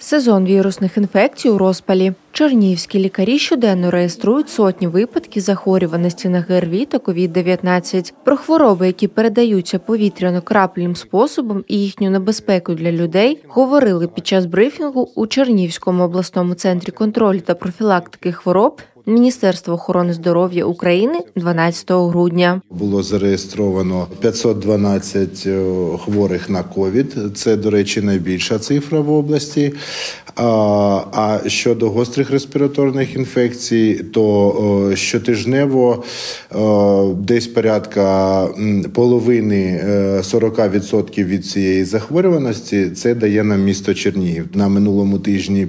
Сезон вірусних інфекцій у розпалі. Чернігівські лікарі щоденно реєструють сотні випадків захворюваності на ГРВІ та COVID-19. Про хвороби, які передаються повітряно-крапляним способом і їхню небезпеку для людей, говорили під час брифінгу у Чернігівському обласному центрі контролю та профілактики хвороб Міністерства охорони здоров'я України 12 грудня. Було зареєстровано 512 хворих на ковід. Це, до речі, найбільша цифра в області. А щодо гострих респіраторних інфекцій, то щотижнево десь порядка половини 40% від цієї захворюваності це дає нам місто Чернігів. На минулому тижні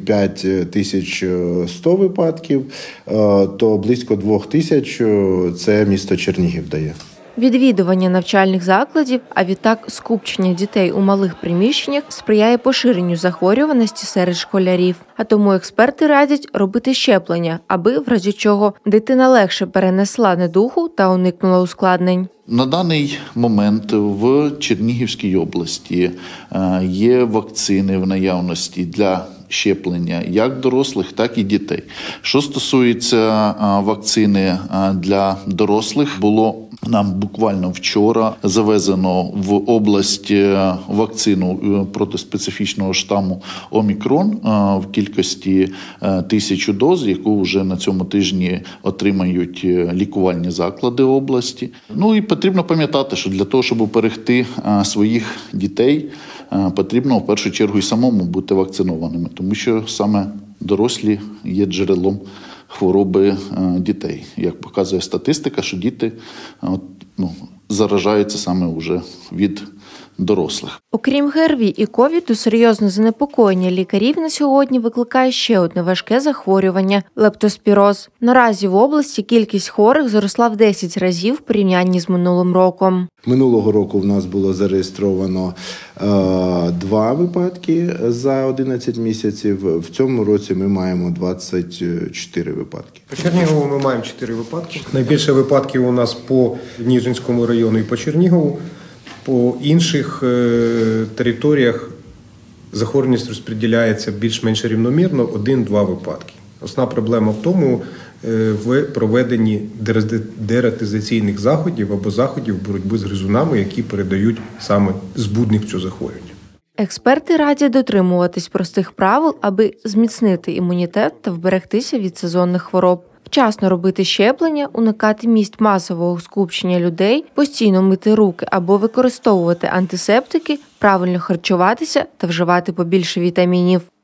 5100 випадків, то близько 2000 це місто Чернігів дає. Відвідування навчальних закладів, а відтак скупчення дітей у малих приміщеннях сприяє поширенню захворюваності серед школярів. А тому експерти радять робити щеплення, аби, в разі чого, дитина легше перенесла недугу та уникнула ускладнень. На даний момент в Чернігівській області є вакцини в наявності для щеплення як дорослих, так і дітей. Що стосується вакцини для дорослих, було нам буквально вчора завезено в область вакцину проти специфічного штаму Омікрон в кількості 1000 доз, яку вже на цьому тижні отримають лікувальні заклади області. Ну і потрібно пам'ятати, що для того, щоб уберегти своїх дітей, потрібно в першу чергу і самому бути вакцинованими, тому що саме дорослі є джерелом хвороби дітей. Як показує статистика, що діти заражаються саме вже від дорослих. Окрім ГРВІ і ковіду, серйозне занепокоєння лікарів на сьогодні викликає ще одне важке захворювання – лептоспіроз. Наразі в області кількість хворих зросла в 10 разів в порівнянні з минулим роком. Минулого року в нас було зареєстровано 2 випадки за 11 місяців. В цьому році ми маємо 24 випадки. По Чернігову ми маємо 4 випадки. Найбільше випадків у нас по Ніжинському району і по Чернігову. По інших територіях захворюваність розподіляється більш-менш рівномірно, 1-2 випадки. Основна проблема в тому, в проведенні дератизаційних заходів або заходів боротьби з гризунами, які передають саме збудник цього захворювання. Експерти радять дотримуватись простих правил, аби зміцнити імунітет та вберегтися від сезонних хвороб. Вчасно робити щеплення, уникати місць масового скупчення людей, постійно мити руки або використовувати антисептики, правильно харчуватися та вживати побільше вітамінів.